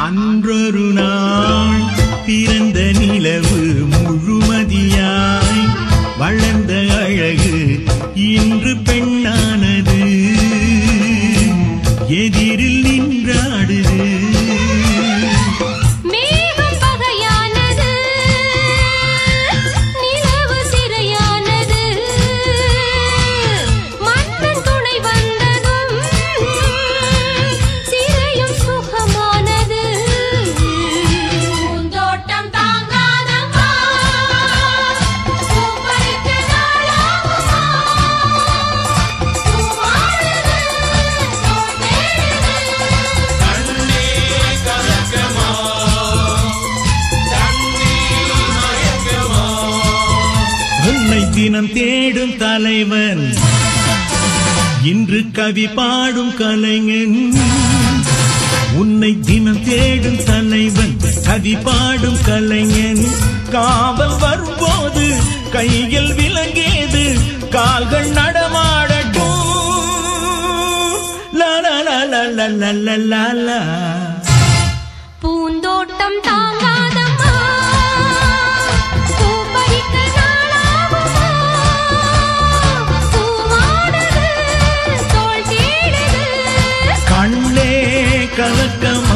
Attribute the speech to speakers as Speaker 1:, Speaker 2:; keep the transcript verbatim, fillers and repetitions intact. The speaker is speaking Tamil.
Speaker 1: அன்றொரு நாள் பிறந்த நிலவு முழுமதியாய் வளர்ந்த அழகு இன்று பெண்ணானது எதிரில் நின்றாடுது தினம் தேடும் தலைவன் இன்று கவி பாடும் கலைஞன் உன்னை தினம் தேடும் தலைவன் கவி பாடும் கலைஞன் காவல் வரும்போது கையில் விலங்கியது கால்கள் நடமாடட்டும் லா லா லா லா லா லா லா லா
Speaker 2: பூந்தோட்டம் தாங்காதம்மா
Speaker 1: கண்ணே கலக்கம்